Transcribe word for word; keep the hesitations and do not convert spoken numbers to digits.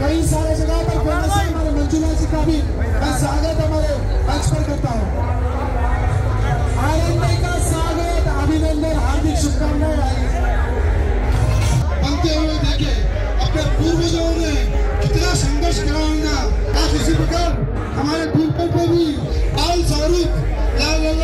कई सारे जगह पर बोलने से हमारे मंजुला जी का भी मैं स्वागत हमारे मंच पर करता हूँ। आनंद का स्वागत, अभिनंदन, हार्दिक शुभकामनाएं। बनते हुए देखे अपने पूर्वजों ने कितना संघर्ष करा